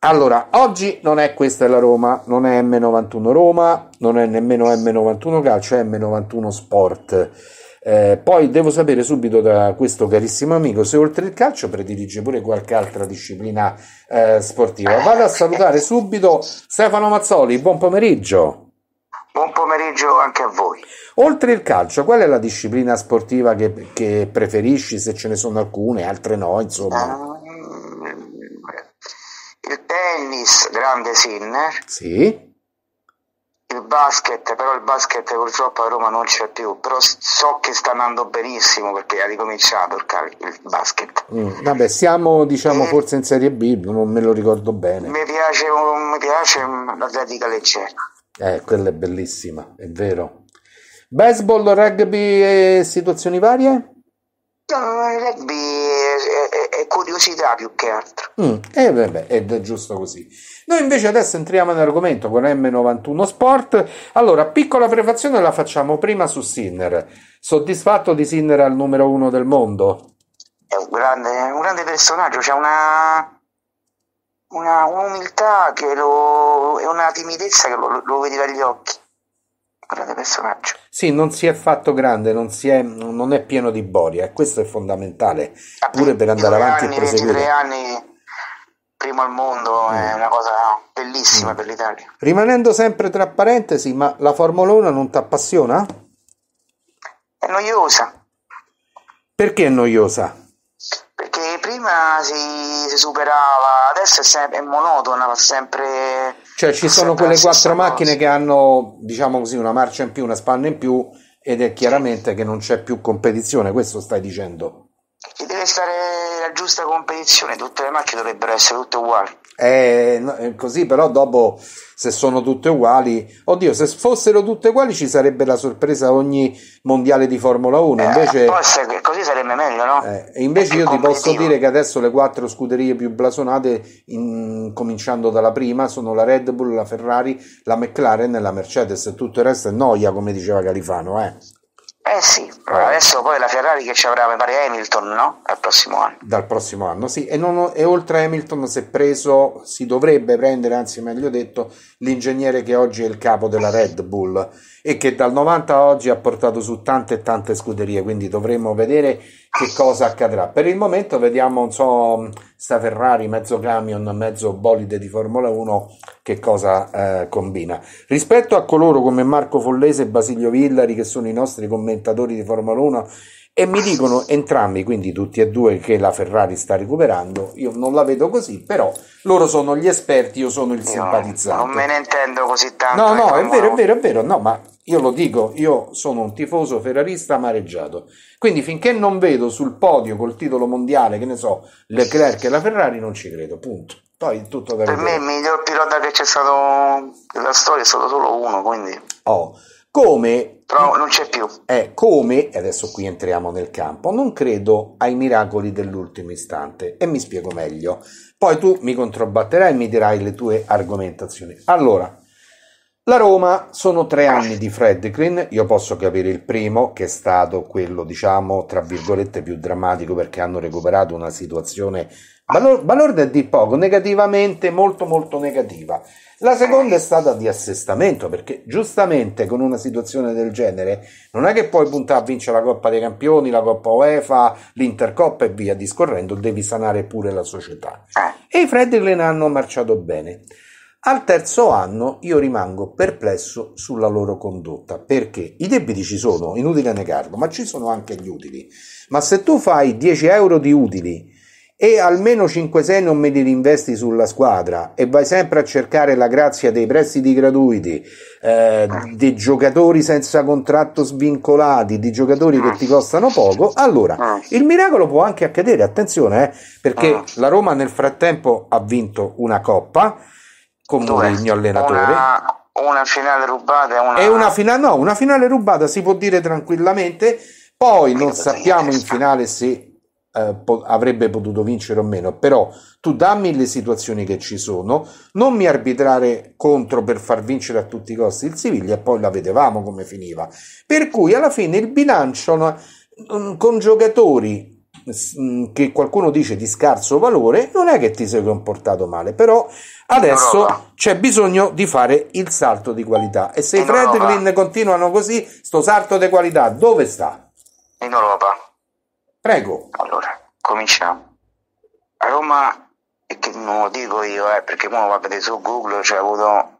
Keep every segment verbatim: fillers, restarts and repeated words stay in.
Allora, oggi non è questa è la Roma, non è emme novantuno Roma, non è nemmeno emme novantuno Calcio, è emme novantuno Sport. Eh, poi devo sapere subito da questo carissimo amico se oltre il calcio predilige pure qualche altra disciplina eh, sportiva. Vado a salutare subito Stefano Mazzoli, buon pomeriggio. Buon pomeriggio anche a voi. Oltre il calcio, qual è la disciplina sportiva che, che preferisci, se ce ne sono alcune, altre no, insomma? Um, il tennis, grande Sinner. Sì. Il basket, però il basket purtroppo a Roma non c'è più, però so che sta andando benissimo perché ha ricominciato il, cal- il basket. Mm, vabbè, siamo diciamo e forse in Serie B, non me lo ricordo bene. Mi piace, mi piace l'atletica leggera. Eh, quella è bellissima, è vero. Baseball, rugby e situazioni varie? No, il rugby è, è, è curiosità più che altro. Mm, eh, vabbè, ed è giusto così. Noi invece adesso entriamo nell'argomento con emme novantuno Sport. Allora, piccola prefazione la facciamo prima su Sinner. Soddisfatto di Sinner al numero uno del mondo? È un grande, un grande personaggio, c'è una, una un'umiltà che lo, e una timidezza che lo, lo vedi dagli occhi. Un grande personaggio. Sì, non si è fatto grande, non, si è, non è pieno di boria, e questo è fondamentale pure per andare avanti anni, e proseguire. ventitré anni, primo al mondo, mm. è una cosa bellissima mm. per l'Italia. Rimanendo sempre tra parentesi, ma la Formula uno non ti appassiona? È noiosa. Perché è noiosa? Perché prima si, si superava, adesso è, sempre, è monotona, fa sempre... Cioè ci sono quelle quattro macchine che hanno, diciamo così, una marcia in più, una spanna in più, ed è chiaramente che non c'è più competizione, questo stai dicendo? Ci deve stare la giusta competizione, tutte le macchine dovrebbero essere tutte uguali. Eh, così però dopo, se sono tutte uguali, oddio, se fossero tutte uguali ci sarebbe la sorpresa a ogni mondiale di Formula uno, invece, eh, poi se, così sarebbe meglio, no? Eh, invece io ti posso dire che adesso le quattro scuderie più blasonate, in, cominciando dalla prima, sono la Red Bull, la Ferrari, la McLaren e la Mercedes, e tutto il resto è noia, come diceva Califano, eh. Eh sì, adesso poi la Ferrari che ci avrà, mi pare, Hamilton, no? Al prossimo anno. Dal prossimo anno, sì, e, non, e oltre a Hamilton si è preso, si dovrebbe prendere, anzi meglio detto, l'ingegnere che oggi è il capo della Red Bull e che dal novanta a oggi ha portato su tante e tante scuderie, quindi dovremo vedere che cosa accadrà. Per il momento vediamo, non so, sta Ferrari, mezzo camion, mezzo bolide di Formula uno, che cosa eh, combina. Rispetto a coloro come Marco Follese e Basilio Villari, che sono i nostri commentatori di Formula uno, e mi dicono entrambi, quindi tutti e due, che la Ferrari sta recuperando, io non la vedo così, però loro sono gli esperti, io sono il io simpatizzante. Non me ne intendo così tanto. No, no, è vero, è vero, è vero, no, ma io lo dico, io sono un tifoso ferrarista amareggiato, quindi finché non vedo sul podio col titolo mondiale, che ne so, Leclerc e la Ferrari, non ci credo, punto. Poi tutto da per vedere. me il miglior pilota che c'è stato nella storia è stato solo uno, quindi oh, come però non c'è più. È come, e adesso qui entriamo nel campo, non credo ai miracoli dell'ultimo istante, e mi spiego meglio. Poi tu mi controbatterai e mi dirai le tue argomentazioni. Allora, la Roma sono tre anni di Friedkin, io posso capire il primo, che è stato quello, diciamo, tra virgolette, più drammatico, perché hanno recuperato una situazione valor- balorda di poco, negativamente molto molto negativa. La seconda è stata di assestamento, perché giustamente con una situazione del genere non è che puoi puntare a vincere la Coppa dei Campioni, la Coppa UEFA, l'Intercoppa e via discorrendo, devi sanare pure la società. E i Friedkin hanno marciato bene. Al terzo anno io rimango perplesso sulla loro condotta, perché i debiti ci sono, inutile negarlo, ma ci sono anche gli utili. Ma se tu fai dieci euro di utili e almeno cinque sei non me li reinvesti sulla squadra e vai sempre a cercare la grazia dei prestiti gratuiti, eh, dei giocatori senza contratto svincolati, di giocatori che ti costano poco, allora il miracolo può anche accadere, attenzione, eh, perché la Roma nel frattempo ha vinto una Coppa con Mourinho allenatore. Una, una finale rubata e una... E una finale, no, una finale rubata si può dire tranquillamente, poi non sappiamo in finale se eh, po- avrebbe potuto vincere o meno, però tu dammi le situazioni che ci sono, non mi arbitrare contro per far vincere a tutti i costi il Siviglia, e poi la vedevamo come finiva. Per cui alla fine il bilancio, no, con giocatori che qualcuno dice di scarso valore, non è che ti sei comportato male, però adesso c'è bisogno di fare il salto di qualità, e se i Friedkin continuano così, sto salto di qualità dove sta? In Europa. Prego. Allora, cominciamo. A Roma, e che non lo dico io, eh, perché uno va a vedere su Google, c'è avuto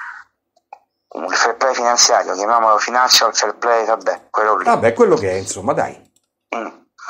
un fair play finanziario, chiamiamolo financial fair play, vabbè, quello lì. Vabbè, quello che è, insomma, dai. Mm.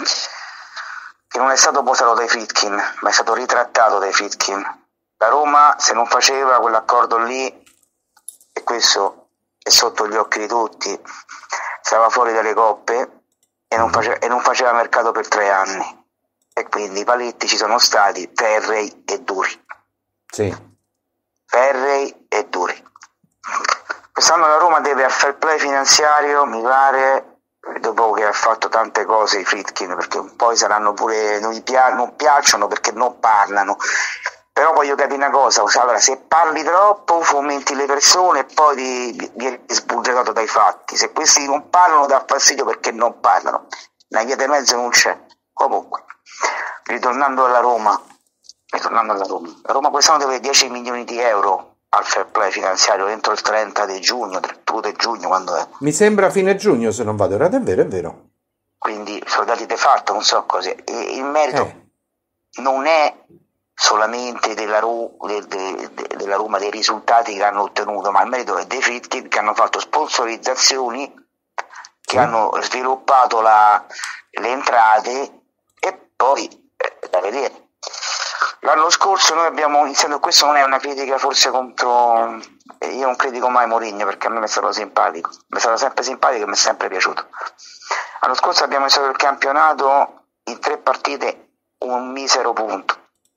Che non è stato posato dai Friedkin, ma è stato ritrattato dai Friedkin. La Roma, se non faceva quell'accordo lì, e questo è sotto gli occhi di tutti, stava fuori dalle coppe e non faceva, e non faceva mercato per tre anni. E quindi i paletti ci sono stati ferrei e duri. Sì. Ferrei e duri. Quest'anno la Roma deve al fair play finanziario, mi pare, dopo che ha fatto tante cose i Friedkin, perché poi saranno pure, non, gli pia- non piacciono perché non parlano, però voglio capire una cosa, allora, se parli troppo fomenti le persone e poi ti vieni sbugiardato dai fatti, se questi non parlano dà fastidio perché non parlano, una via di mezzo non c'è. Comunque, ritornando alla Roma, ritornando alla Roma, la Roma quest'anno deve dieci milioni di euro al fair play finanziario entro il trenta di giugno, trentuno di giugno, quando è? Mi sembra fine giugno, se non vado errato, è vero, è vero. Quindi soldati di fatto, non so così. E il merito eh. non è solamente della, Ru- de- de- de- della Roma, dei risultati che hanno ottenuto, ma il merito è dei Friedkin, che hanno fatto sponsorizzazioni, che sì. hanno sviluppato la, le entrate, e poi eh, da vedere. L'anno scorso noi abbiamo iniziato, questo non è una critica forse contro, io non critico mai Mourinho perché a me mi è stato simpatico, mi è stato sempre simpatico e mi è sempre piaciuto. L'anno scorso abbiamo iniziato il campionato in tre partite, un misero punto.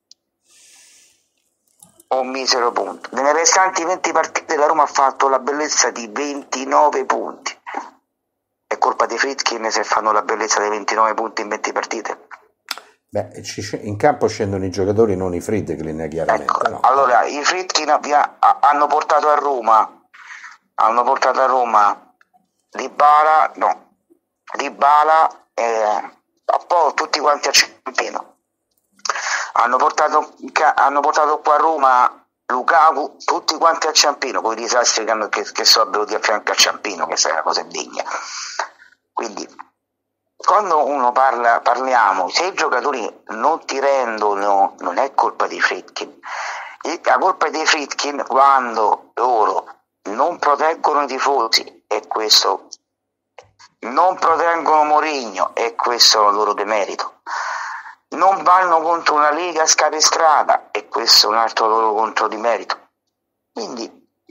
Un misero punto. Nelle restanti venti partite la Roma ha fatto la bellezza di ventinove punti. È colpa di Friedkin se fanno la bellezza dei ventinove punti in venti partite? Beh, in campo scendono i giocatori, non i Friedkin, chiaramente. Ecco, no. allora i Friedkin hanno portato a Roma, hanno portato a Roma Dybala, no, Dybala e a po' tutti quanti a Ciampino. Hanno portato, hanno portato qua a Roma Lukaku, tutti quanti a Ciampino, con i disastri che, hanno, che, che sono avvenuti a fianco a Ciampino, che è una cosa degna. Quindi quando uno parla, parliamo, se i giocatori non ti rendono, non è colpa di Friedkin, la colpa è dei Friedkin quando loro non proteggono i tifosi, e questo, non proteggono Mourinho, e questo è il loro demerito, non vanno contro una lega scapestrata, e questo è un altro loro contro di merito. Quindi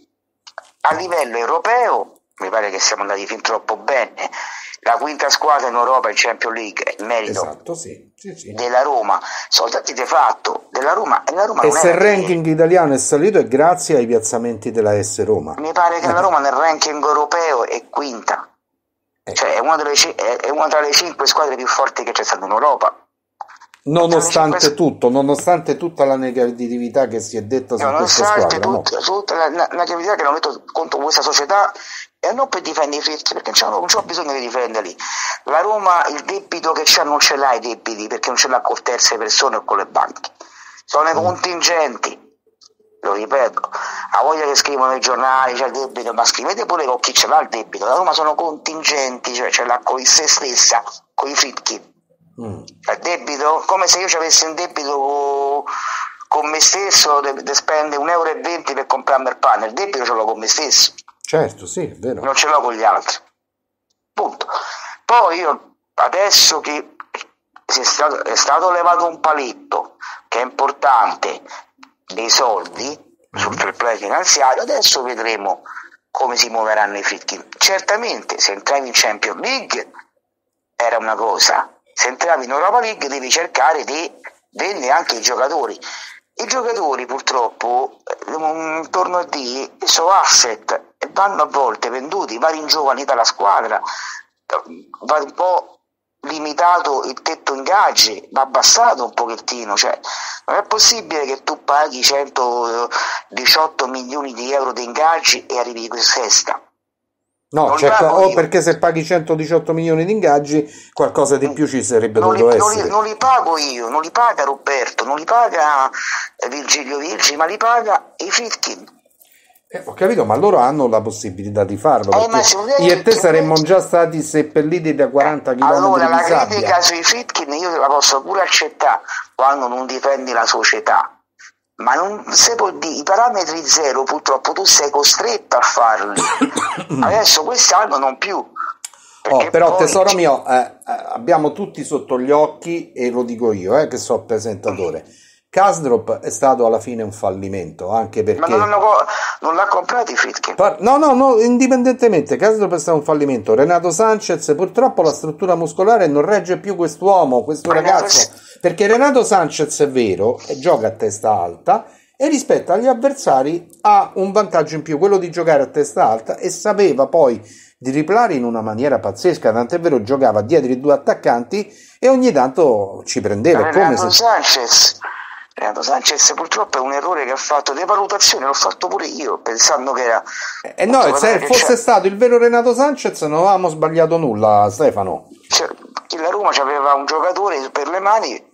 a livello europeo mi pare che siamo andati fin troppo bene. La quinta squadra in Europa in Champions League è il merito esatto, sì, sì, sì. della Roma, soldati di fatto della Roma, e la Roma e non se il è ranking che... italiano è salito è grazie ai piazzamenti della S Roma. Mi pare che la Roma nel ranking europeo è quinta, eh. cioè è una, delle, è una tra le cinque squadre più forti che c'è stata in Europa. Nonostante cinque... tutto, nonostante tutta la negatività che si è detta su questa squadra, tutta, no? tutta la, la negatività che hanno detto contro questa società, e non per difendere i Friedkin, perché non c'è bisogno di difenderli. La Roma, il debito che c'ha non ce l'ha i debiti, perché non ce l'ha con terze persone o con le banche, sono i mm. contingenti, lo ripeto, a voglia che scrivono nei giornali c'è il debito, ma scrivete pure con chi ce l'ha il debito. La Roma sono contingenti, cioè ce l'ha con se stessa, con i Friedkin. Mm. Il debito, come se io ci avessi un debito con me stesso, de spende un euro e venti per comprarmi il pane, il debito ce l'ho con me stesso. Certo, sì, è vero. Non ce l'ho con gli altri. Punto. Poi io, adesso che è stato, è stato levato un paletto che è importante, dei soldi mm. sul fair play finanziario, adesso vedremo come si muoveranno i Friedkin. Certamente se entravi in Champions League era una cosa, se entravi in Europa League devi cercare di vendere anche i giocatori. I giocatori purtroppo intorno a D sono asset e vanno a volte venduti, vari in giovani dalla squadra, va un po' limitato il tetto ingaggi, va abbassato un pochettino, cioè non è possibile che tu paghi centodiciotto milioni di euro di ingaggi e arrivi in sesta. No, non li certo, pago o io. perché se paghi centodiciotto milioni di ingaggi, qualcosa di più ci sarebbe Non li, dovuto non, li, essere. non li pago io, non li paga Roberto, non li paga eh, Virgilio Virgi, ma li paga i Friedkin. Eh, ho capito, ma loro hanno la possibilità di farlo, Eh, perché ma se io e te che saremmo invece- già stati seppelliti da quaranta chilometri Allora, di la sabbia. critica sui Friedkin io la posso pure accettare quando non difendi la società, ma non se può dire, i parametri zero purtroppo tu sei costretto a farli. Adesso quest'anno non più. Oh, Perché però poi tesoro c- mio, eh, eh, abbiamo tutti sotto gli occhi, e lo dico io, eh, che so presentatore, Karsdorp è stato alla fine un fallimento, anche ma non, perché... hanno co- non l'ha comprato i Friedkin. Par- No, no, no, indipendentemente, Karsdorp è stato un fallimento. Renato Sanchez, purtroppo la struttura muscolare non regge più quest'uomo, questo Renato ragazzo, S- perché Renato Sanchez è vero, e gioca a testa alta, e rispetto agli avversari ha un vantaggio in più, quello di giocare a testa alta, e sapeva poi di riplare in una maniera pazzesca, tant'è vero giocava dietro i due attaccanti e ogni tanto ci prendeva, è come Renato se... Sanchez, Renato Sanchez purtroppo è un errore che ha fatto, le valutazioni l'ho fatto pure io, pensando che era... E no, un se giocatore che fosse c'è- stato il vero Renato Sanchez non avevamo sbagliato nulla, Stefano. cioè, che la Roma aveva un giocatore per le mani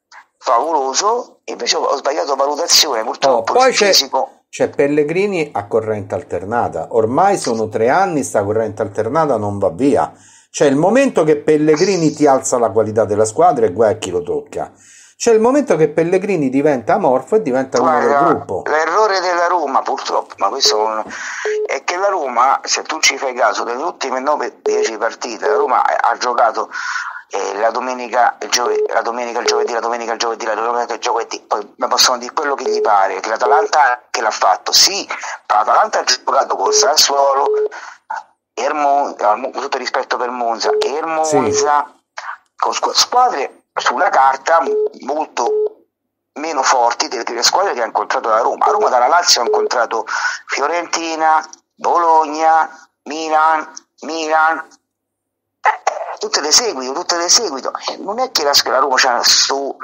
favoloso, invece ho sbagliato valutazione, Oh, purtroppo poi il c'è, fisico... c'è Pellegrini a corrente alternata. Ormai sono tre anni, sta corrente alternata non va via. C'è il momento che Pellegrini ti alza la qualità della squadra e guai a chi lo tocca. C'è il momento che Pellegrini diventa amorfo e diventa uno del Guarda, gruppo. l'errore della Roma purtroppo, ma questo non- è che la Roma, se tu ci fai caso, nelle ultime nove dieci partite, la Roma ha ha giocato eh, la domenica, il giovedì, la domenica, il giovedì, la domenica, il giovedì, la domenica, il giovedì, poi ma possono dire quello che gli pare, che l'Atalanta che l'ha fatto, sì, ma l'Atalanta ha giocato col Sassuolo, e il Mon- con tutto il rispetto per Monza, e il Monza, con squ- squadre sulla carta molto meno forti delle, delle squadre che ha incontrato la Roma. A Roma dalla Lazio ha incontrato Fiorentina, Bologna, Milan, Milan, eh, tutte le seguito, tutte le seguito. Eh, non è che la, la Roma c'ha su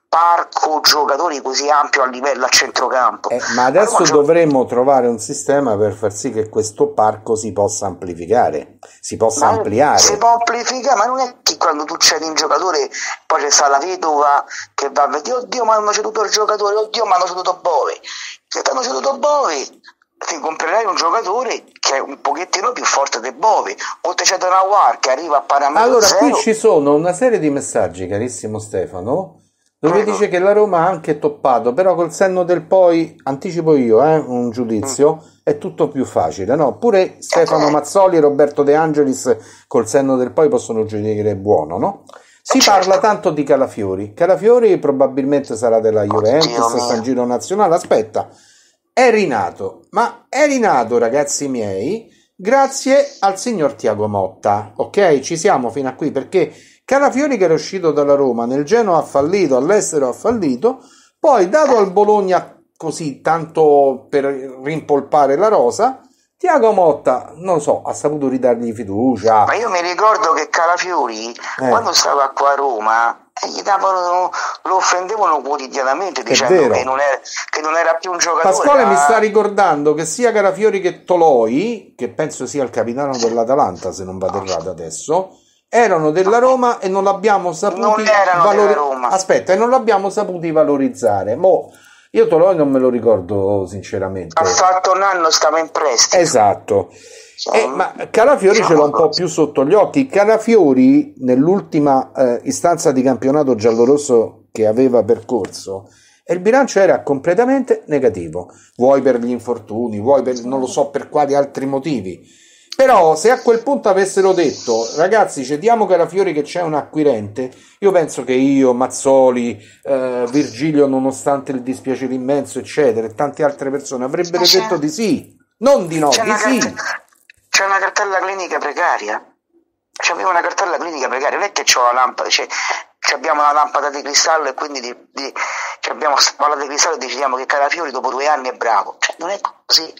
parco giocatori così ampio a livello a centrocampo. Eh, ma La adesso Roma gio- dovremmo trovare un sistema per far sì che questo parco si possa amplificare, si possa ma ampliare. si può amplificare, ma non è che quando tu cedi un giocatore poi c'è sta la vedova che va a vedere, oddio mi hanno ceduto il giocatore, oddio mi hanno ceduto Bove. Se ti hanno ceduto Bove ti comprerai un giocatore che è un pochettino più forte del Bove, o te c'è Donawar che arriva a parametro Allora, zero. qui ci sono una serie di messaggi, carissimo Stefano, dove Prego. dice che la Roma ha anche toppato, però col senno del poi, anticipo io, eh, un giudizio, è tutto più facile, no? Pure Stefano Eh. Mazzoli e Roberto De Angelis col senno del poi possono giudicare buono, no? Si Eh, certo. parla tanto di Calafiori. Calafiori probabilmente sarà della Juventus, Oddio mio. sta in giro nazionale, aspetta. È rinato, ma è rinato, ragazzi miei, grazie al signor Tiago Motta, ok? Ci siamo fino a qui, perché Calafiori, che era uscito dalla Roma, nel Genoa ha fallito, all'estero ha fallito, poi dato al Bologna così tanto per rimpolpare la rosa, Tiago Motta, non so, ha saputo ridargli fiducia. Ma io mi ricordo che Calafiori, Eh. quando stava qua a Roma, eh, gli davano, lo offendevano quotidianamente dicendo vero. che non, era, che non era più un giocatore. Pasquale era- mi sta ricordando che sia Calafiori che Toloi, che penso sia il capitano dell'Atalanta se non vado errato adesso, erano della Roma e non l'abbiamo saputi Non erano valori- della Roma. Aspetta, e non l'abbiamo saputi valorizzare. Mo, io Toloi non me lo ricordo sinceramente. Ha fatto un anno, stava in prestito. Esatto. Cioè, Eh, ma Calafiori ce l'ho un po' più sotto gli occhi. Calafiori, nell'ultima eh, istanza di campionato giallorosso che aveva percorso, e il bilancio era completamente negativo. Vuoi per gli infortuni, vuoi per non lo so per quali altri motivi. Però se a quel punto avessero detto ragazzi cediamo Calafiori che c'è un acquirente, io penso che io, Mazzoli, eh, Virgilio nonostante il dispiacere immenso eccetera e tante altre persone avrebbero C'è- detto di sì, non di no, c'è, di una sì. carta- c'è una cartella clinica precaria. C'avevo una cartella clinica precaria, non è che c'ho la lampada, cioè, abbiamo una lampada di cristallo e quindi di, di, cioè abbiamo questa palla di cristallo e decidiamo che Calafiori dopo due anni è bravo. Cioè, non è così.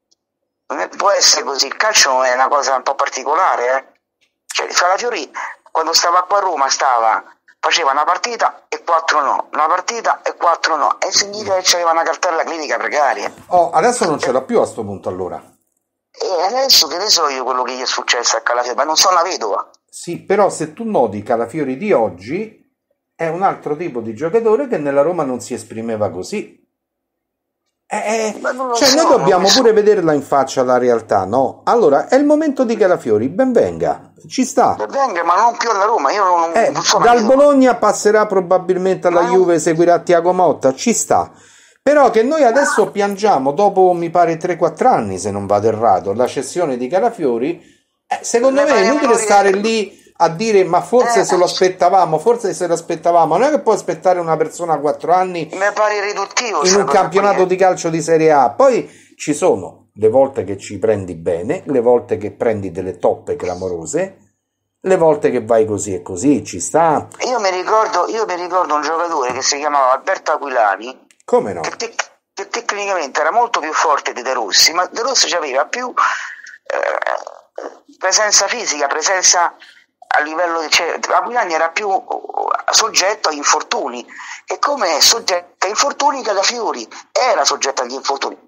Non è- può essere così, il calcio è una cosa un po' particolare, eh. Cioè, Calafiori quando stava qua a Roma stava, faceva una partita e quattro no, una partita e quattro no, e significa che c'aveva una cartella clinica precaria. Oh, adesso non ce l'ha più a sto punto allora. E adesso che ne so io quello che gli è successo a Calafiori, ma non sono una vedova. Sì, però se tu noti Calafiori di oggi è un altro tipo di giocatore che nella Roma non si esprimeva così. Eh, cioè so, noi dobbiamo so. pure vederla in faccia la realtà, no? Allora è il momento di Calafiori, ben venga, ci sta. Ben venga, ma non più alla Roma. Io non, Eh, non sono dal Bologna passerà probabilmente alla ma Juve, non... seguirà Thiago Motta, ci sta. Però che noi adesso piangiamo dopo mi pare tre quattro anni, se non vado errato, la cessione di Calafiori, eh, secondo me è inutile stare lì a dire ma forse eh, se lo aspettavamo, forse se lo aspettavamo. Non è che puoi aspettare una persona quattro anni mi pare riduttivo in un campionato di calcio di Serie A. Poi ci sono le volte che ci prendi bene, le volte che prendi delle toppe clamorose, le volte che vai così e così, ci sta. Io mi ricordo, io mi ricordo un giocatore che si chiamava Alberto Aquilani. Come no? Che, tec- che tecnicamente era molto più forte di De Rossi, ma De Rossi aveva più eh, presenza fisica, presenza a livello di... Cioè, Aquilani era più soggetto a infortuni, e come è soggetto a infortuni Calafiori era soggetto agli infortuni.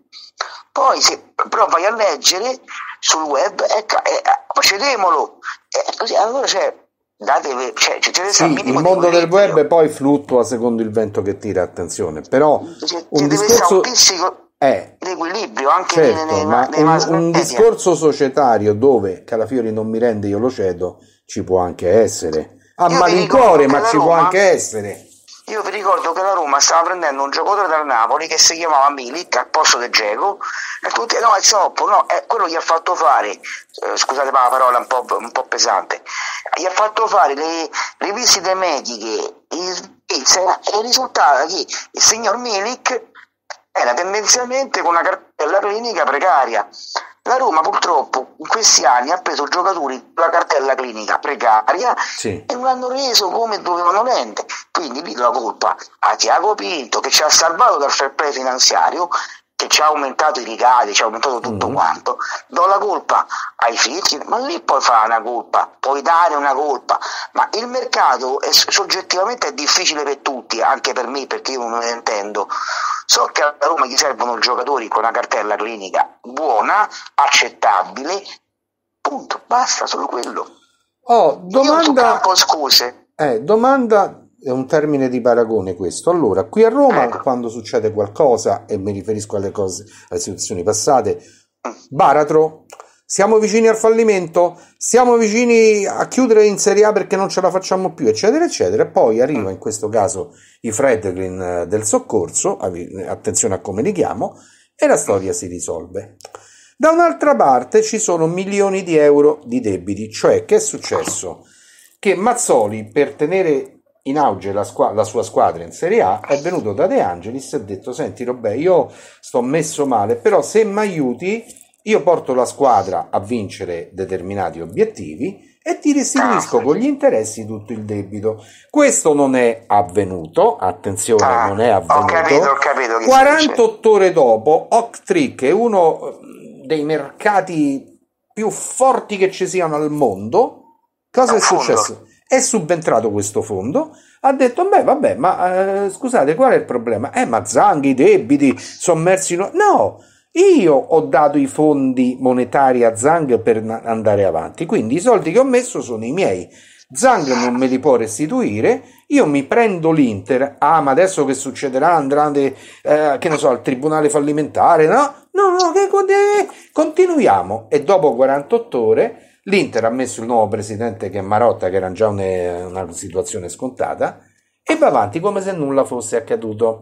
Poi se però vai a leggere sul web, ecco, eh, procedemolo, eh, così, allora c'è... Datevi, cioè, ci sì, il mondo del web poi fluttua secondo il vento che tira, attenzione, però ci, un ci discorso un pizzico è di equilibrio anche certo, nei, nei, ma nei un, mass un media. discorso societario dove Calafiori non mi rende, io lo cedo, ci può anche essere a Io malincuore, ma ci Roma, può anche essere. Io vi ricordo che la Roma stava prendendo un giocatore dal Napoli che si chiamava Milik al posto di Dzeko, e tutti no è troppo, no, eh, quello gli ha fatto fare, eh, scusate ma la parola è un po', un po' pesante, gli ha fatto fare le, le visite mediche in Svizzera, e il risultato è che il signor Milik era tendenzialmente con una cartella clinica precaria. La Roma purtroppo in questi anni ha preso giocatori con la cartella clinica precaria, sì, e non hanno reso come dovevano rendere. Quindi lì la colpa a Tiago Pinto, che ci ha salvato dal fair play finanziario, che ci ha aumentato i ricavi, ci ha aumentato tutto mm. quanto. Do la colpa ai figli, ma lì puoi fare una colpa, puoi dare una colpa, ma il mercato è, soggettivamente è difficile per tutti, anche per me, perché io non ne intendo. So che a Roma gli servono giocatori con una cartella clinica buona, accettabile, punto, basta, solo quello. Oh, domanda... Campo, scuse. Eh, domanda, è un termine di paragone questo. Allora, qui a Roma, ecco, quando succede qualcosa, e mi riferisco alle cose, alle situazioni passate, baratro, siamo vicini al fallimento, siamo vicini a chiudere in Serie A perché non ce la facciamo più, eccetera, eccetera. E poi arriva in questo caso i Fredkin del soccorso, attenzione a come li chiamo, e la storia si risolve. Da un'altra parte ci sono milioni di euro di debiti, cioè che è successo? Che Mazzoli, per tenere in auge la, squa- la sua squadra in Serie A, è venuto da De Angelis e ha detto: senti Robè, io sto messo male, però se mi aiuti io porto la squadra a vincere determinati obiettivi e ti restituisco con gli interessi tutto il debito. Questo non è avvenuto, attenzione, ah, non è avvenuto. Ho capito, ho capito che quarantotto ore dopo, Oaktree, che è uno dei mercati più forti che ci siano al mondo, cosa è successo? È subentrato questo fondo, ha detto: beh, vabbè, ma eh, scusate, qual è il problema? Eh, ma Zanghi, i debiti, sommersi... No, no, io ho dato i fondi monetari a Zang per andare avanti, quindi i soldi che ho messo sono i miei. Zang non me li può restituire, io mi prendo l'Inter. Ah, ma adesso che succederà? Andrà eh, che ne so, al tribunale fallimentare? No, no, no, che continuiamo. E dopo quarantotto ore l'Inter ha messo il nuovo presidente, che è Marotta, che era già una, una situazione scontata, e va avanti come se nulla fosse accaduto.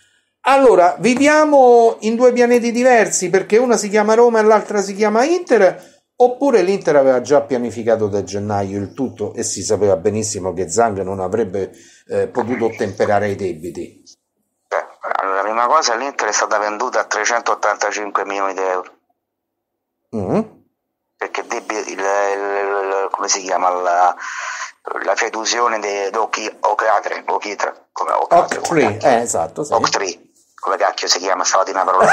Allora, viviamo in due pianeti diversi, perché una si chiama Roma e l'altra si chiama Inter, oppure l'Inter aveva già pianificato da gennaio il tutto e si sapeva benissimo che Zang non avrebbe eh, potuto ottemperare i debiti? Beh, allora, la prima cosa, l'Inter è stata venduta a trecentottantacinque milioni di euro. Mm. Perché debiti, il, il, il, come si chiama, la, la fedusione di Ocatre, Occhitra, come Oaktree, eh, esatto, sì. Oaktree. Come cacchio si chiama? Stava di una parola.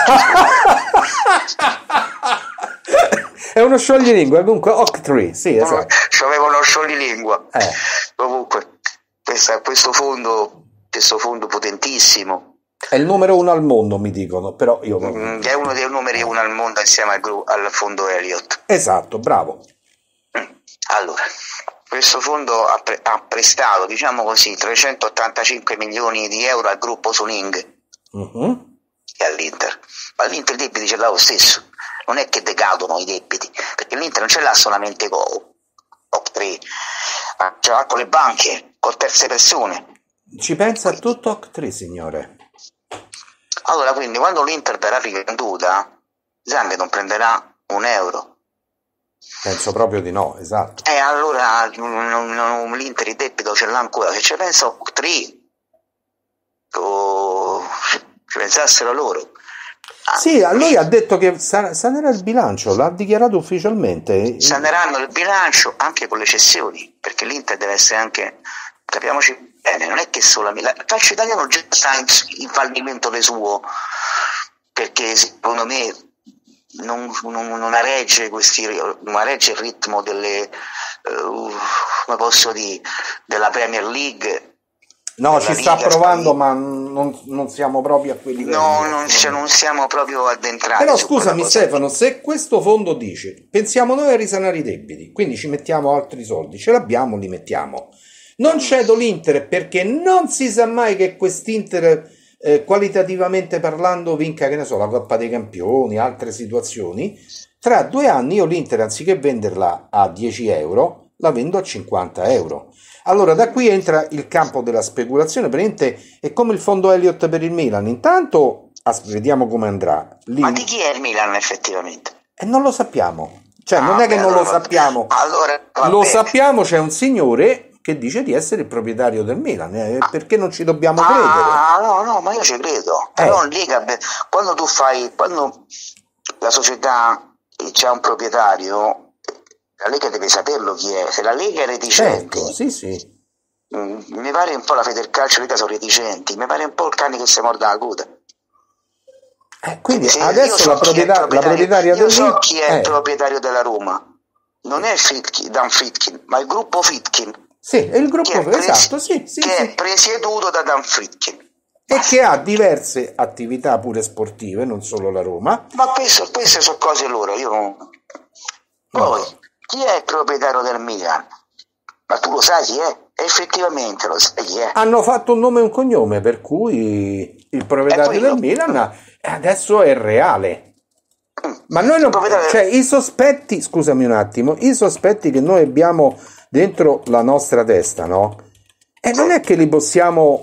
È uno scioglilingua, comunque Oaktree, sì, esatto. C'aveva uno scioglilingua. Eh. Comunque, questa, questo fondo, questo fondo potentissimo, È il numero uno al mondo, mi dicono, però io... Mm, è uno dei numeri uno al mondo insieme al, gru- al fondo Elliott. Esatto, bravo. Allora, questo fondo ha, pre- ha prestato, diciamo così, trecentottantacinque milioni di euro al gruppo Suning uh-huh. e all'Inter. Ma l'Inter i debiti ce l'ha lo stesso, non è che decadono i debiti, perché l'Inter non ce l'ha solamente con Octree, ce l'ha con le banche, con terze persone. Ci pensa tutto Octree, signore. Allora, quindi, quando l'Inter verrà rivenduta, Zang non prenderà un euro. Penso proprio di no, esatto. E allora non, non, l'Inter il debito ce l'ha ancora. Se ci pensa Octree, o ci pensassero loro. Ah, sì, a lui ha detto che san- sanerà il bilancio, l'ha dichiarato ufficialmente. Saneranno il bilancio anche con le cessioni, perché l'Inter deve essere anche, capiamoci bene, non è che solo il calcio italiano già sta in, in fallimento del suo, perché secondo me non, non, non regge questi, non regge il ritmo delle, uh, come posso dire, della Premier League. No, ci sta provando, ma non, non siamo proprio a quelli livelli. No, non, cioè, non siamo proprio addentrati. Però scusami Stefano, se questo fondo dice pensiamo noi a risanare i debiti, quindi ci mettiamo altri soldi, ce l'abbiamo, li mettiamo. Non cedo l'Inter perché non si sa mai che quest'Inter eh, qualitativamente parlando vinca, che ne so, la Coppa dei Campioni, altre situazioni. Tra due anni io l'Inter, anziché venderla a dieci euro, la vendo a cinquanta euro. Allora da qui entra il campo della speculazione, praticamente è come il fondo Elliott per il Milan. Intanto as- vediamo come andrà. Lì... Ma di chi è il Milan effettivamente? E non lo sappiamo, cioè ah, non è che beh, non allora, lo sappiamo, allora, lo bene. sappiamo, c'è un signore che dice di essere il proprietario del Milan, eh, ah, perché non ci dobbiamo ah, credere? Ah no, no, ma io ci credo, però in Lega, quando tu fai, quando la società c'ha un proprietario, la Lega deve saperlo chi è. Se la Lega è reticente, certo, sì, sì. mh, mi pare un po' la Federcalcio, Lega sono reticenti, mi pare un po' il cane che si morde la coda. Eh, quindi Se adesso so la, proprietà, la proprietaria io del so Milan chi è eh. il proprietario della Roma, non è Fritkin, Dan Fritkin, ma il gruppo Fritkin. Sì, è il gruppo, che è pres- esatto, sì, sì, che sì. è presieduto da Dan Fritkin. E che ha diverse attività pure sportive, non solo la Roma. Ma questo, queste sono cose loro, io non... Poi, no. Chi è il proprietario del Milan? Ma tu lo sai chi è? Effettivamente lo sai chi è. Hanno fatto un nome e un cognome, per cui il proprietario del Milan adesso è reale. Ma noi non... Cioè, i sospetti, scusami un attimo, i sospetti che noi abbiamo dentro la nostra testa, no? E non è che li possiamo...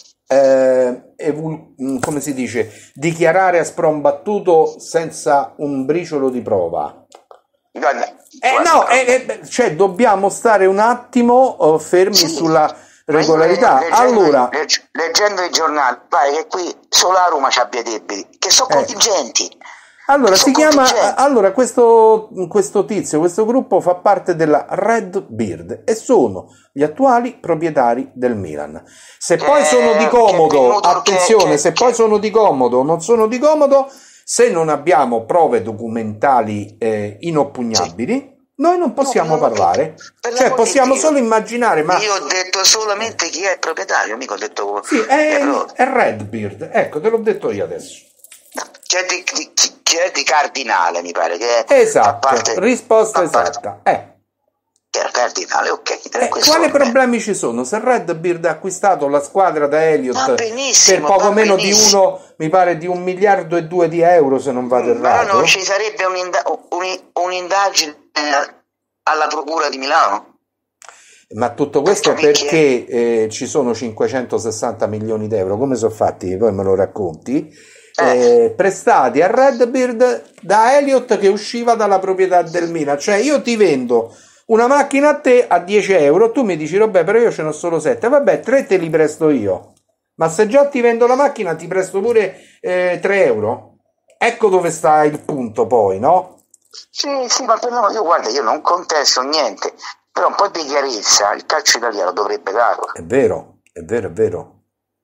Eh, evol- come si dice, dichiarare a sprombattuto senza un briciolo di prova. Guarda, eh guarda, no, eh, eh, cioè dobbiamo stare un attimo oh, fermi sì, sulla regolarità. Leggendo, allora, legg- leggendo i giornali, pare che qui solo la Roma c'abbia debiti, che sono eh. contingenti. Allora, si chiama, contingenti. allora questo, questo tizio, questo gruppo fa parte della Red Bird e sono gli attuali proprietari del Milan. Se poi Che- sono di comodo, che- attenzione, che- se che- poi sono di comodo o non sono di comodo, se non abbiamo prove documentali eh, inoppugnabili, noi non possiamo No, no, parlare. per Cioè, l'amor di possiamo Dio. solo immaginare, ma... Io ho detto solamente chi è il proprietario, mica ho detto... Sì, è, eh, però- è Red Bird, ecco, te l'ho detto io adesso. C'è di, di, c'è di Cardinale, mi pare che è. Esatto, a parte- risposta a parte- esatta. Eh. Che era Cardinale, ok. Eh, questo quali va bene. problemi ci sono? Se Red Bird ha acquistato la squadra da Va Elliott per benissimo, poco va meno di benissimo. uno, mi pare di un miliardo e due di euro, se non vado Ma errato. non ci sarebbe un'inda- un- un'indagine alla Procura di Milano? Ma tutto questo Per capire perché eh, ci sono cinquecentosessanta milioni di euro, come sono fatti? Poi me lo racconti? Eh, prestati a Red Bird da Elliott che usciva dalla proprietà del Milan. Cioè io ti vendo una macchina a te a dieci euro, tu mi dici vabbè però io ce n'ho solo sette, vabbè tre te li presto io, ma se già ti vendo la macchina ti presto pure eh, tre euro. Ecco dove sta il punto poi, no? Sì, sì, ma per no, io guarda, io non contesto niente, però un po' di chiarezza il calcio italiano dovrebbe darla. È vero, è vero, è vero.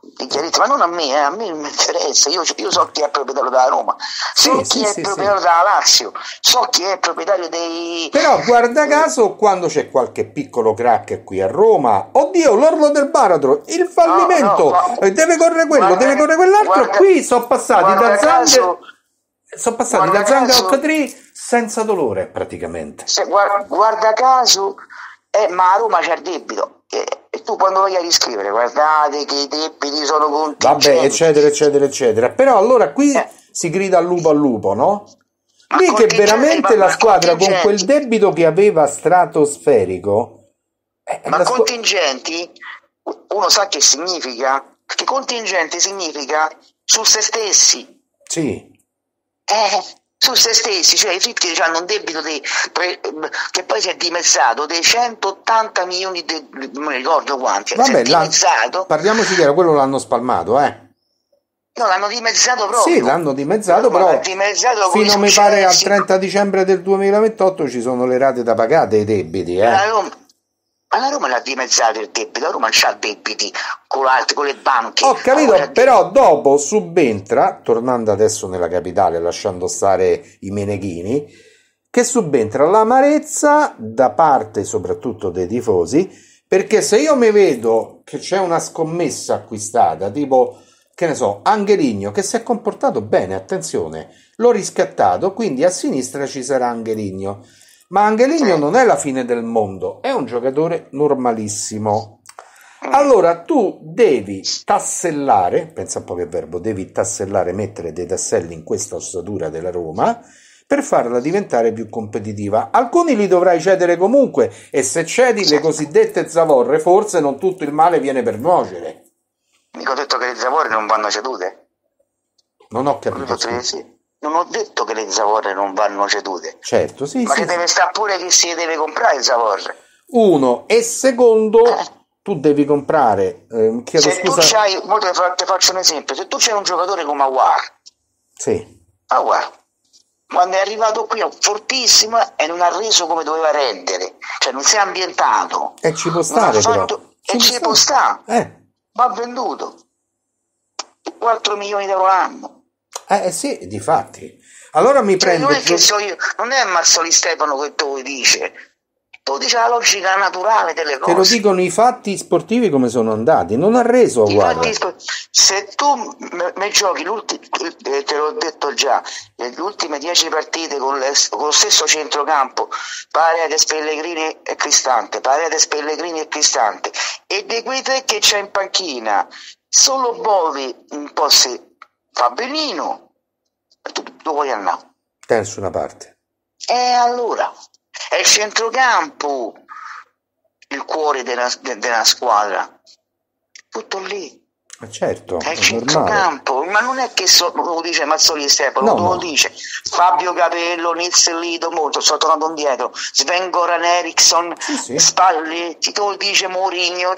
di chiarezza, ma non a me, eh, a me non mi interessa, io, io so chi è proprietario della Roma, so sì, chi sì, è sì, proprietario sì. della Lazio, so chi è proprietario dei... Però guarda caso quando c'è qualche piccolo crack qui a Roma, oddio, l'orlo del baratro, il No, no, fallimento, gu- eh, deve correre quello, deve guarda, correre quell'altro, guarda, qui sono passati da guarda Zang, caso, sono passati guarda da Zang a caso, Occatrì senza dolore praticamente. se guarda, guarda caso, eh, ma a Roma c'è il debito, e, e tu quando vai a riscrivere, guardate che i debiti sono Vabbè, contingenti, eccetera, eccetera, eccetera. Però allora qui eh, si grida al lupo al lupo, no? ma Lì che contingenti, veramente ma, la ma squadra con quel contingenti, debito che aveva stratosferico, eh, ma la squa- contingenti, uno sa che significa? Che contingenti significa su se stessi, sì, eh, su se stessi, cioè i Fritti hanno un debito di, pre- che poi si è dimezzato dei centottanta milioni, di, non mi ricordo quanti, si è vabbè, la- dimezzato, parliamoci chiaro, quello l'hanno spalmato, eh. no, l'hanno dimezzato Sì, proprio, l'hanno la dimezzato, Roma l'ha però dimezzato con i fino mi pare al successi, trenta dicembre del duemilaventotto ci sono le rate da pagare dei debiti, la eh. Roma, ma la Roma l'ha dimezzato il debito, la Roma non c'ha debiti con, l'altro, con le banche, Ho la Roma capito, c'ha però dopo subentra, tornando adesso nella capitale, lasciando stare i meneghini, che subentra l'amarezza da parte soprattutto dei tifosi, perché se io mi vedo che c'è una scommessa acquistata, tipo, che ne so, Angeligno, che si è comportato bene, attenzione, l'ho riscattato, quindi a sinistra ci sarà Angeligno. Ma Angeligno sì. non è la fine del mondo, è un giocatore normalissimo. Mm. Allora tu devi tassellare, pensa un po' che verbo, devi tassellare, mettere dei tasselli in questa ossatura della Roma per farla diventare più competitiva. Alcuni li dovrai cedere comunque e se cedi le cosiddette zavorre forse non tutto il male viene per nuocere. Mica ho detto che le zavorre non vanno cedute. Non ho Ho capito. detto che Scusa. sì. Non ho detto che le zavorre non vanno cedute, Certo, sì, ma sì, ci sì. deve stare pure chi si deve comprare le zavorre. Uno e secondo, Eh. tu devi comprare, eh, chiedo Se scusa, tu c'hai, mo te fa- te faccio un esempio, se tu c'hai un giocatore come Aguar, sì, Aguar, quando è arrivato qui è fortissimo e non ha reso come doveva rendere, cioè non si è ambientato, e ci può non ha stare però, fatto, e ci può stare, eh, va venduto quattro milioni di euro l'anno. eh, eh sì, difatti. Allora mi Cioè, non prende è che gio- so io, non è Mazzoli Stefano che te lo dice, te lo dice la logica naturale delle te lo cose. dicono i fatti sportivi come sono andati, non ha reso guarda. Infatti, se tu mi giochi l'ultimo, te l'ho detto già, le ultime dieci partite con, le, con lo stesso centrocampo, Paredes, Pellegrini e Cristante, Paredes, Pellegrini e Cristante, e di quei tre che c'è in panchina, solo Bovi un po' si fa benino, tu, tu vuoi andare. Da nessuna parte. E allora, è il centrocampo il cuore della, de, della squadra, tutto lì. Ma certo, È il è normale. centrocampo, ma non è che so, lo dice Mazzoli Stefano, No, lo no. dice Fabio Capello, Nils Lido, molto, sono tornato indietro, Sven Goran Eriksson, Sì, sì. Spalletti, te lo dice Mourinho,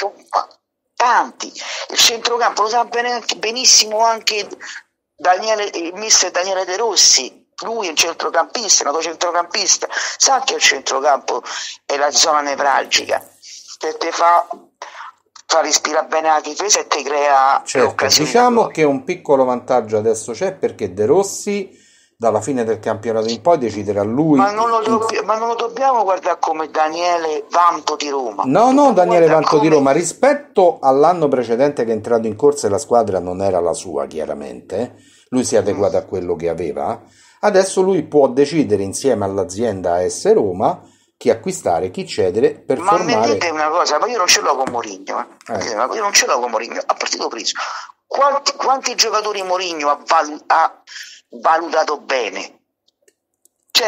tanti. Il centrocampo lo sa bene, benissimo anche Daniele, il mister Daniele De Rossi. Lui è un centrocampista, è nato centrocampista, sa che il centrocampo è la zona nevralgica, che ti fa, fa respirare bene la difesa e ti crea Certo, l'occasione. diciamo che un piccolo vantaggio adesso c'è perché De Rossi dalla fine del campionato in poi deciderà lui. Ma non, lo in- dobbi- ma non lo dobbiamo guardare come Daniele Vanto di Roma. No, no, Dobbiamo Daniele guardare Vanto di come- Roma, rispetto all'anno precedente che è entrato in corsa e la squadra non era la sua, chiaramente, lui si è adeguato a quello che aveva, adesso lui può decidere insieme all'azienda A S Roma chi acquistare, chi cedere per Ma mi formare... dite una cosa, ma io non ce l'ho con Mourinho, eh. Eh. Io non ce l'ho con Mourinho, a partito preso. Quanti, quanti giocatori Mourinho ha, valu- ha valutato bene? Cioè,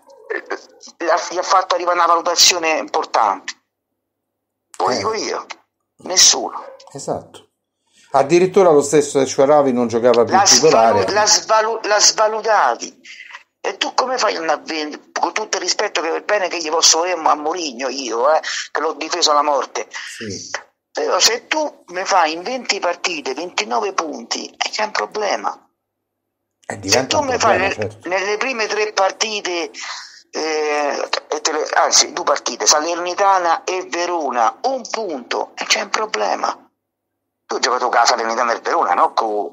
la- la- gli ha fatto arrivare una valutazione importante. Lo Eh. dico io, nessuno. Esatto. Addirittura lo stesso Echaravi non giocava più La, titolare. svalu- la, svalu- la svalutati. E tu come fai a andare a vendere, con tutto il rispetto che il bene che gli posso avere a Mourinho io, eh, che l'ho difeso alla morte. Sì. Però se tu mi fai in venti partite ventinove punti, eh, c'è un problema. E Se diventa tu un mi fai problema, nel- certo. nelle prime tre partite, eh, e te le- anzi due partite, Salernitana e Verona, un punto, e c'è un problema. tu hai giocato con la Salernitana e il Verona, no? Con,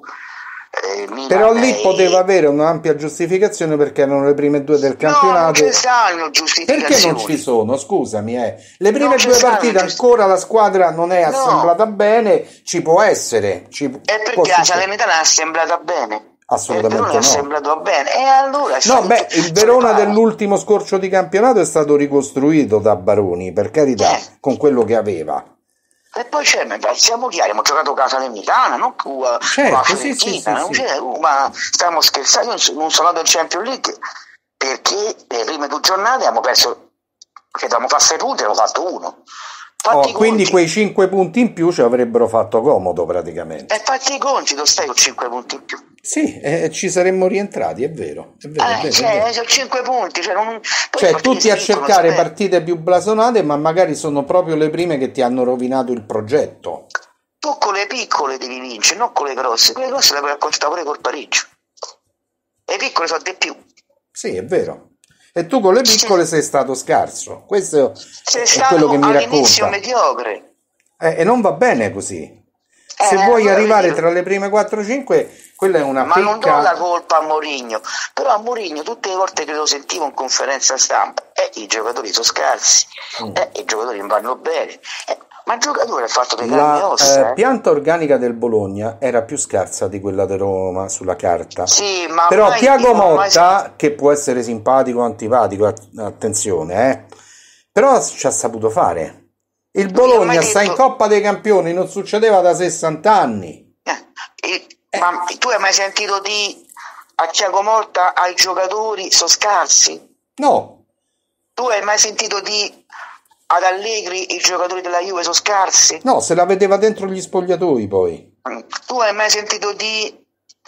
eh, Milan, però lì e... poteva avere un'ampia giustificazione perché erano le prime due del campionato. No, non ci stanno giustificazioni. Perché non ci sono? Scusami, eh. Le prime non due partite giusti... ancora la squadra non è no. assemblata bene, ci può essere. Ci e perché la Salernitana è assemblata bene? Assolutamente no. È assemblato bene. E allora no, beh, il Verona dell'ultimo scorcio di campionato è stato ricostruito da Baroni, per carità, eh. con quello che aveva. E poi c'è, siamo chiari, abbiamo giocato con la Salernitana, non con la certo, Fiorentina, sì, sì, non sì, c'è, sì. ma stiamo scherzando, io non sono andato in Champions League perché le prime due giornate abbiamo perso, che dovevamo fare sei punti, abbiamo fatto uno. Oh, quindi quei cinque punti in più ci avrebbero fatto comodo praticamente. E fatti i conti, tu stai con cinque punti in più. Sì, eh, ci saremmo rientrati, è vero. È vero, eh, è vero, cioè, è vero. sono cinque punti. Cioè, non, cioè tutti a cercare partite più blasonate, ma magari sono proprio le prime che ti hanno rovinato il progetto. Tu con le piccole devi vincere, non con le grosse. Quelle grosse le puoi raccontare pure col pareggio. E le piccole sono di più. Sì, è vero. E tu con le piccole sì. sei stato scarso. Questo sei è stato quello che mi all'inizio racconta. mediocre. Eh, e non va bene così. Se eh, vuoi arrivare vedi... tra le prime quattro cinque, quella è una ma pecca... non do la colpa a Mourinho, però a Mourinho tutte le volte che lo sentivo in conferenza stampa eh, i giocatori sono scarsi, mm. eh, i giocatori non vanno bene, eh, ma il giocatore ha fatto dei carne e ossa. La eh. pianta organica del Bologna era più scarsa di quella di Roma sulla carta, sì, ma però Thiago Motta, mai... che può essere simpatico o antipatico, attenzione, eh, però ci ha saputo fare. Il Bologna sta detto... in Coppa dei Campioni, non succedeva da sessanta anni. Eh, eh. Ma tu hai mai sentito di a Thiago Motta ai giocatori sono scarsi? No. Tu hai mai sentito di ad Allegri i giocatori della Juve sono scarsi? No, se la vedeva dentro gli spogliatoi poi. Tu hai mai sentito di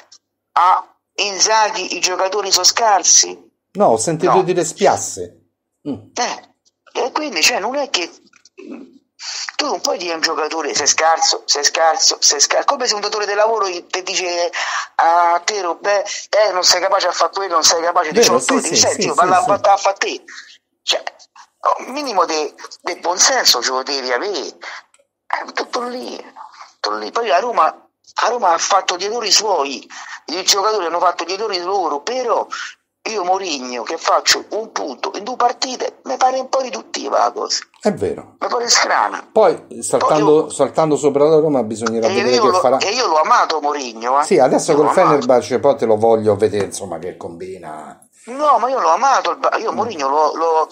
a Inzaghi i giocatori sono scarsi? No, ho sentito no. dire spiasse. Mm. Eh, e quindi cioè non è che tu non puoi dire a un giocatore sei scarso, sei scarso, sei scarso, come se un datore di lavoro ti dice a te Robè, eh, non sei capace a fare quello, non sei capace di Vero, fare sì, sì, sì, senti, sì, io parla sì, a fare a te, cioè un minimo di buonsenso ce lo devi avere, eh, tutto lì, tutto lì. Poi a Roma, a Roma ha fatto gli errori suoi, i giocatori hanno fatto gli errori loro, però io Mourinho che faccio un punto in due partite mi pare un po' riduttiva la cosa. È vero. Mi pare strana. Poi saltando, Poi io, saltando sopra la Roma bisognerà vedere che lo, farà. E io l'ho amato Mourinho. Eh. Sì, adesso io col Fenerbahce poi te lo voglio vedere insomma che combina. No, ma io l'ho amato, io Mourinho l'ho, l'ho,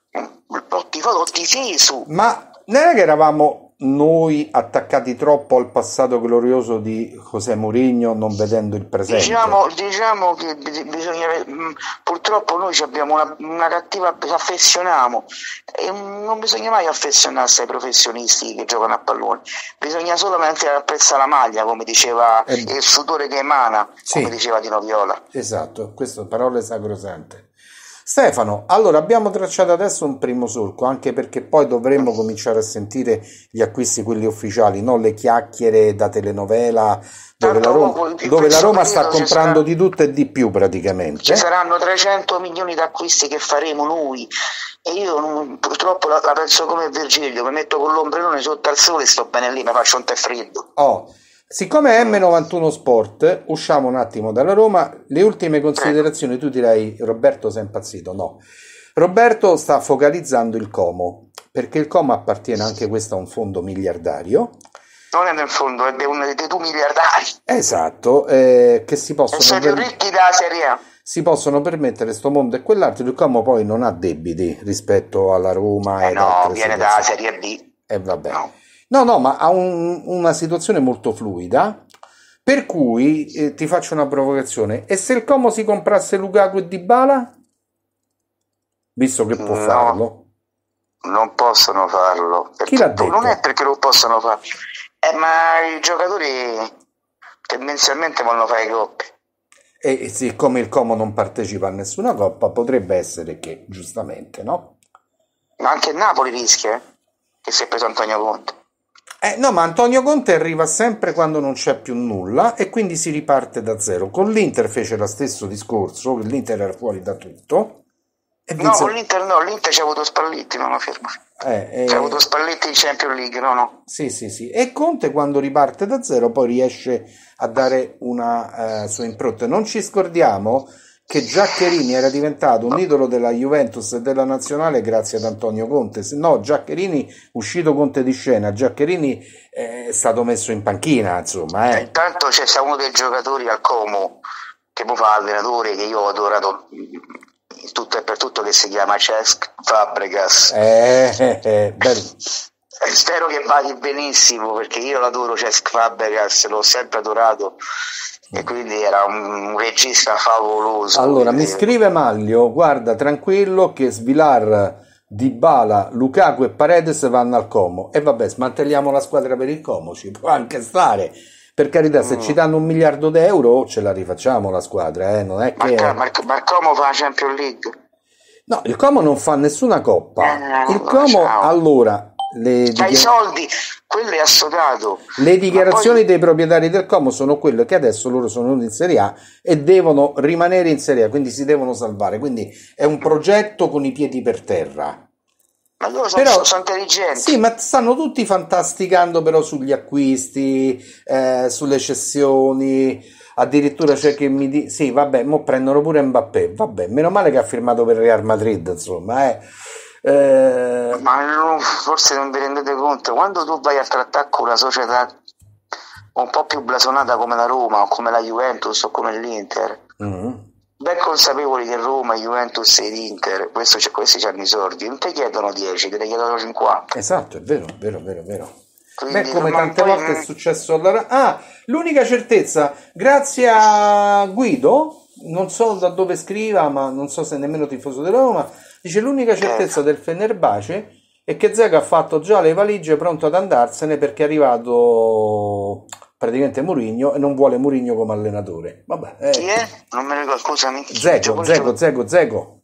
l'ho tifato, l'ho difeso. Ma non è che eravamo noi attaccati troppo al passato glorioso di José Mourinho non vedendo il presente? Diciamo, diciamo che bisogna, purtroppo noi abbiamo una, una cattiva, ci affezioniamo e non bisogna mai affezionarsi ai professionisti che giocano a pallone, bisogna solamente apprezzare la maglia, come diceva, eh, il sudore che emana, sì, come diceva Dino Viola. Esatto, queste parole sacrosante. Stefano, allora abbiamo tracciato adesso un primo solco, anche perché poi dovremmo cominciare a sentire gli acquisti, quelli ufficiali, non le chiacchiere da telenovela dove la Roma, dove la Roma sta comprando di tutto e di più praticamente. Ci saranno trecento milioni di acquisti che faremo noi e io purtroppo la, la penso come Virgilio, mi metto con l'ombrellone sotto al sole e sto bene lì, mi faccio un tè freddo. Oh. Siccome è emme novantuno Sport, usciamo un attimo dalla Roma, le ultime considerazioni. Tu direi Roberto sei impazzito, no, Roberto sta focalizzando il Como, perché il Como appartiene anche questo a un fondo miliardario. Non è nel fondo, è uno dei due miliardari. Esatto, eh, che si possono... E sei più ricchi della Serie A. Si possono permettere sto mondo e quell'altro. Il Como poi non ha debiti rispetto alla Roma. Eh no, viene dalla Serie B. E eh, vabbè. No. No, no, ma ha un, una situazione molto fluida, per cui eh, ti faccio una provocazione. E se il Como si comprasse Lukaku e Dybala? Visto che può no, farlo. Non possono farlo. Chi l'ha detto? Non è perché lo possono fare, eh, ma i giocatori tendenzialmente vogliono fare coppe. E siccome il Como non partecipa a nessuna coppa, potrebbe essere che, giustamente, no? Ma anche il Napoli rischia, eh? Che si è preso Antonio Conte. Eh, no, ma Antonio Conte arriva sempre quando non c'è più nulla e quindi si riparte da zero. Con l'Inter fece lo stesso discorso, l'Inter era fuori da tutto E No, vinse- con l'Inter no, l'Inter c'ha avuto Spalletti, no, no, fermo. eh, eh, C'ha avuto Spalletti in Champions League, no, no. Sì, sì, sì. E Conte quando riparte da zero poi riesce a dare una eh, sua impronta. Non ci scordiamo che Giaccherini era diventato un idolo della Juventus e della nazionale grazie ad Antonio Conte. Se no, Giaccherini, uscito Conte di scena, Giaccherini eh, è stato messo in panchina, insomma. E Eh. intanto c'è sta uno dei giocatori al Como, che poi fa allenatore, che io ho adorato in tutto e per tutto, che si chiama Cesc Fabregas. Eh, eh, eh, bello. E spero che vada benissimo, perché io l'adoro Cesc Fabregas, l'ho sempre adorato. E quindi era un, un regista favoloso. Allora, mi quindi- scrive Maglio, guarda, tranquillo che Svilar, Dybala, Lukaku e Paredes vanno al Como. E vabbè, smantelliamo la squadra per il Como, ci può anche stare. Per carità, se ci danno un miliardo d'euro ce la rifacciamo la squadra, eh? Non è che... Marca, Marco, Marcomo fa la Champions League. No, il Como non fa nessuna coppa. Eh, Il Como, ciao. allora, le, C'ha i dichi- soldi, quello è assodato. le dichiarazioni Ma poi- dei proprietari del Como sono quelle che adesso loro sono in Serie A e devono rimanere in Serie A, quindi si devono salvare. Quindi è un progetto con i piedi per terra. Ma loro sono, Però- sono intelligenti. Sì, ma stanno tutti fantasticando però sugli acquisti, eh, sulle cessioni. Addirittura c'è chi mi dice: sì, vabbè, mo prendono pure Mbappé. Vabbè, meno male che ha firmato per Real Madrid, insomma, eh. Eh, Ma non- forse non vi rendete conto, quando tu vai a trattare con una società un po' più blasonata come la Roma o come la Juventus o come l'Inter, mm, ben consapevoli che Roma, Juventus e l'Inter, questo, c'è- questi hanno i soldi, non ti chiedono dieci, te ne chiedono cinquanta. esatto, è vero, è vero, è vero, è vero. Quindi Beh, come non- tante poi- volte è successo alla... Ah, l'unica certezza, grazie a Guido, non so da dove scriva, ma non so se è nemmeno tifoso della Roma, dice l'unica certezza del Fenerbahce è che Dzeko ha fatto già le valigie pronto ad andarsene perché è arrivato praticamente Mourinho e non vuole Mourinho come allenatore. Vabbè, eh. Chi è? Non me ne ricordo, scusami. Dzeko, Gioco- Dzeko, Dzeko, Dzeko.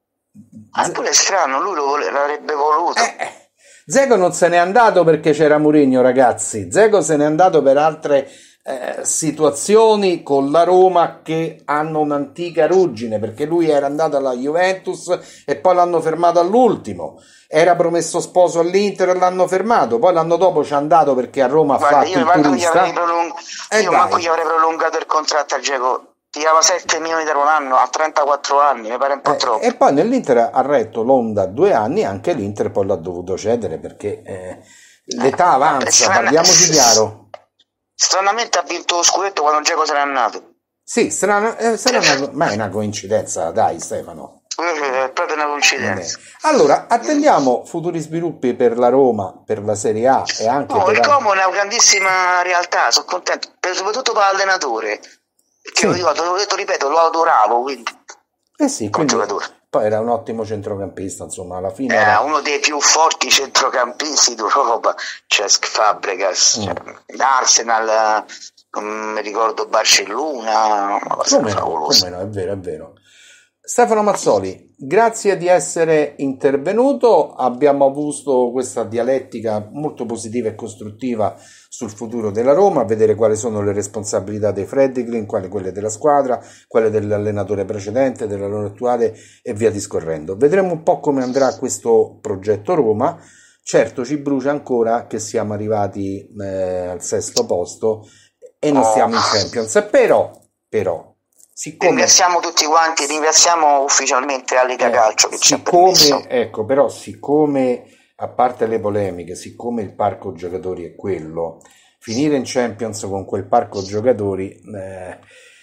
Ah, pure è strano, lui lo vole- l'avrebbe voluto. Eh, eh. Dzeko non se n'è andato perché c'era Mourinho, ragazzi. Dzeko se n'è andato per altre eh, situazioni con la Roma che hanno un'antica ruggine, perché lui era andato alla Juventus e poi l'hanno fermato all'ultimo. Era promesso sposo all'Inter e l'hanno fermato. Poi l'anno dopo c'è andato perché a Roma ha Guarda, fatto io il manco gli turista. avrei, prolung- Eh, io dai. manco gli avrei prolungato il contratto al Dzeko. Ti dava sette milioni di euro l'anno a trentaquattro anni, mi pare un po' Eh, troppo. e poi nell'Inter ha retto l'onda due anni, anche l'Inter poi l'ha dovuto cedere perché eh, l'età avanza, strana- parliamoci chiaro. Stranamente ha vinto lo scudetto quando Dzeko se n'è andato. Sì, sarà, eh, sarà una, ma è una coincidenza, dai Stefano. Eh, È proprio una coincidenza. Allora, attendiamo futuri sviluppi per la Roma, per la Serie A e anche No, per... il Como è una grandissima realtà, sono contento, per- soprattutto per l'allenatore. Perché Sì. io, te l'ho detto, ripeto, lo adoravo, quindi Eh sì, come quindi... giocatore. Poi era un ottimo centrocampista, insomma, alla fine... Era Era... uno dei più forti centrocampisti d'Europa, Cesc Fabregas, Mm. cioè, Arsenal, non mi ricordo Barcellona, una cosa Come no, favolosa. come no, è vero, è vero. Stefano Mazzoli, grazie di essere intervenuto, abbiamo avuto questa dialettica molto positiva e costruttiva sul futuro della Roma, a vedere quali sono le responsabilità dei Fredrickson, quali quelle della squadra, quelle dell'allenatore precedente, dell'allenatore attuale e via discorrendo. Vedremo un po' come andrà questo progetto Roma. Certo, ci brucia ancora che siamo arrivati eh, al sesto posto e non Oh. stiamo in Champions, però, però siccome, Ringraziamo tutti quanti, ringraziamo ufficialmente la Lega eh, Calcio che ci ha permesso. siccome, ecco, però siccome, a parte le polemiche, siccome il parco giocatori è quello, finire in Champions con quel parco giocatori, eh,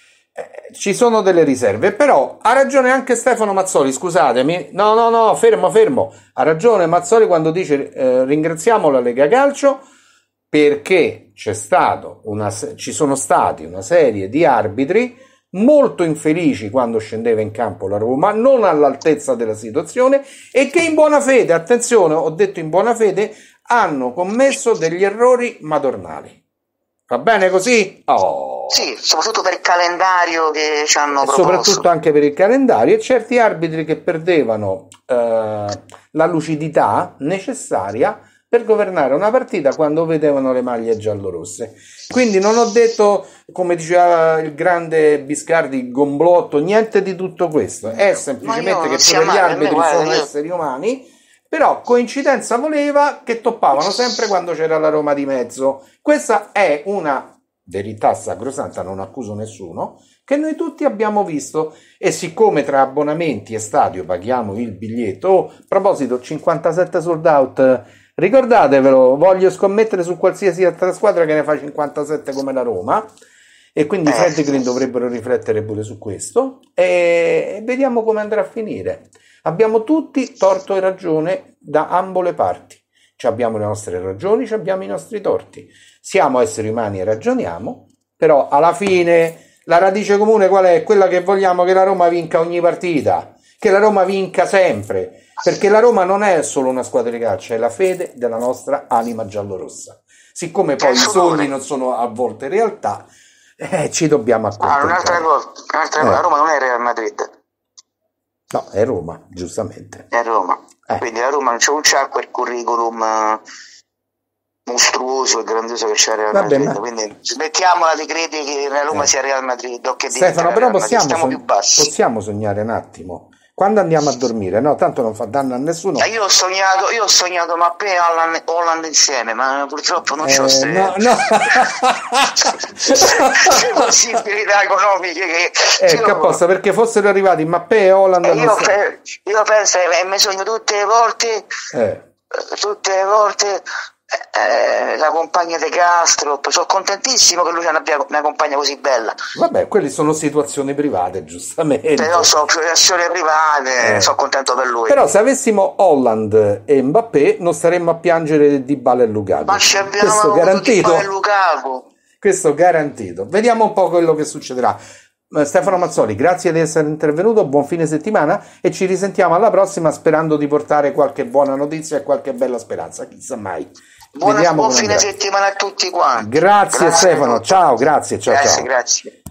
eh, ci sono delle riserve, però ha ragione anche Stefano Mazzoli, scusatemi, no, no, no, fermo, fermo, ha ragione Mazzoli quando dice eh, ringraziamo la Lega Calcio perché c'è stato una, se- ci sono stati una serie di arbitri molto infelici quando scendeva in campo la Roma, non all'altezza della situazione e che in buona fede, attenzione, ho detto in buona fede, hanno commesso degli errori madornali. Va bene così? Oh. Sì, soprattutto per il calendario che ci hanno E proposto. soprattutto anche per il calendario e certi arbitri che perdevano eh, la lucidità necessaria per governare una partita quando vedevano le maglie giallorosse. Quindi non ho detto, come diceva il grande Biscardi, gomblotto, niente di tutto questo, è semplicemente che pure gli arbitri sono esseri umani, però coincidenza voleva che toppavano sempre quando c'era la Roma di mezzo. Questa è una verità sacrosanta, non accuso nessuno, che noi tutti abbiamo visto, e siccome tra abbonamenti e stadio paghiamo il biglietto, oh, a proposito, cinquantasette sold out, ricordatevelo, voglio scommettere su qualsiasi altra squadra che ne fa cinquantasette come la Roma, e quindi i Fred Green dovrebbero riflettere pure su questo, e vediamo come andrà a finire. Abbiamo tutti torto e ragione da ambo le parti, ci abbiamo le nostre ragioni, ci abbiamo i nostri torti, siamo esseri umani e ragioniamo, però alla fine la radice comune qual è? Quella che vogliamo che la Roma vinca ogni partita, che la Roma vinca sempre, perché la Roma non è solo una squadra di calcio, è la fede della nostra anima giallorossa. Siccome poi i sogni non sono a volte realtà, eh, ci dobbiamo accontentare. Ah, un'altra cosa, un'altra cosa. Eh. La Roma non è Real Madrid. No, è Roma, giustamente. È Roma. Eh. Quindi la Roma non c'è, non c'ha quel curriculum uh, mostruoso e grandioso che c'è Real Vabbè, Madrid. ma... Quindi smettiamola di credere che la Roma eh. sia Real Madrid. O che Stefano, però possiamo, stiamo sogn- più bassi. possiamo sognare un attimo. Quando andiamo a dormire, no, tanto non fa danno a nessuno. Eh, Io ho sognato, io ho sognato Mappé e Holland, Holland insieme, ma purtroppo non Eh, c'ho ste no, no. possibilità economiche che Ecco, io- apposta, perché fossero arrivati Mappé e Holland. E non io, so- pe- io penso e mi sogno tutte le volte, eh. eh, tutte le volte eh, la compagna De Castro. Sono contentissimo che lui non abbia una compagna così bella. Vabbè, quelle sono situazioni private, giustamente. Però sono relazioni private, Eh. sono contento per lui. Però se avessimo Holland e Mbappé non staremmo a piangere Dybala e Lukaku. Ma ci abbiamo Questo avuto garantito. Dybala e Lukaku. Questo garantito. Vediamo un po' quello che succederà. Eh, Stefano Mazzoli, grazie di essere intervenuto, buon fine settimana e ci risentiamo alla prossima sperando di portare qualche buona notizia e qualche bella speranza, chissà mai. Buona, Vediamo buon come fine andrà. settimana a tutti quanti. Grazie, Grazie a Stefano, tutti. ciao, grazie, ciao, Grazie, ciao. grazie.